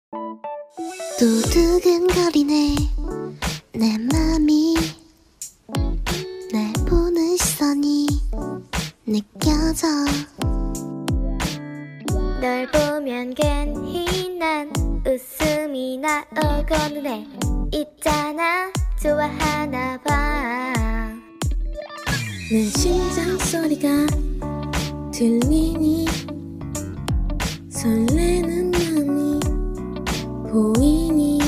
또 두근거리네 내 맘이 날 보는 시선이 느껴져. 널 보면 괜히 난 웃음이 나오고는 해. 있잖아 좋아하나 봐. 내 심장 소리가 들리니 설레는 맘이 보이니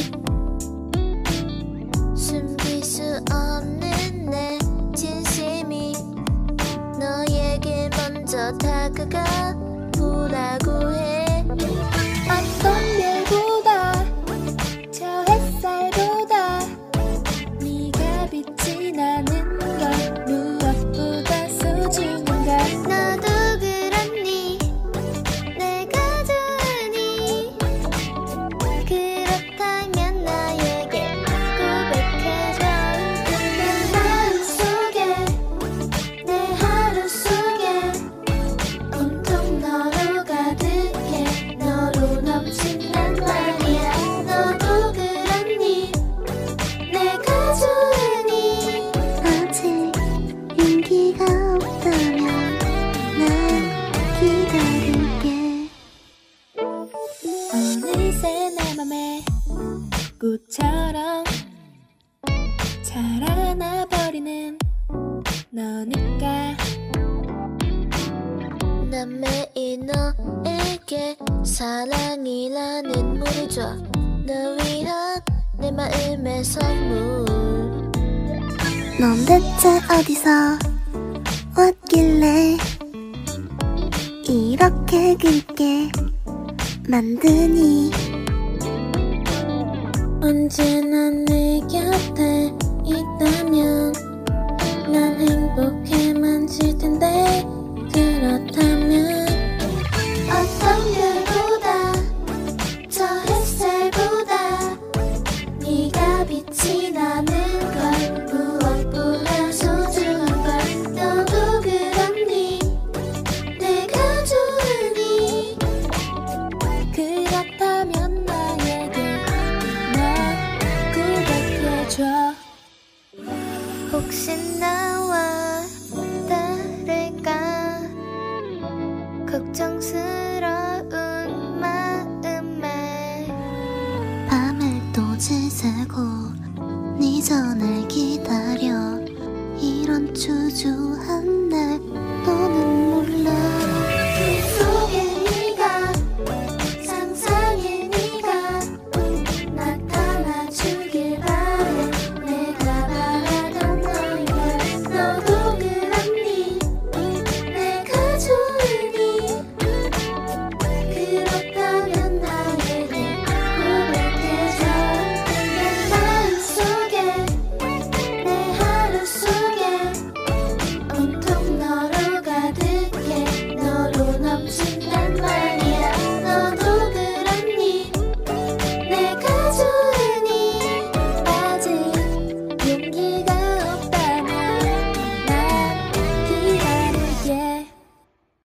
숨길 수 없는 내 진심이 너에게 먼저 다가가 보라고 해. 어떤 별보다 저 햇살보다 네가 빛이 나는 걸 무엇보다 소중한 걸. 너도 그렇니 내가 좋으니 그렇다면 나에게 고백해줘. 내 마음속에 내 하루 속에 온통 너로 가득해. 너로 넘친단 말이야. 너도 그렇니 내가 좋으니. 아직 용기가 없다면 난 기다릴게. 어느새 내 맘에 꽃처럼 자라나 버리는 너니까. 난 매일 너에게 사랑이라는 물을 줘. 널 위한 내 마음의 선물. 넌 대체 어디서 왔길래 이렇게 굵게 만드니. 언제나 내 곁에 있다면 난 행복해만 질 텐데. 그렇다면 어떤 별보다 저 햇살보다 네가 빛이 나는 걸 무엇보다 소중한 걸. 너도 그렇니 내가 좋으니 그렇다면 나에게 너 고백해줘. 혹시 나와 다를까 걱정스러운 마음에 밤을 또 지새고 네 전을 기다려. 이런 초조한 날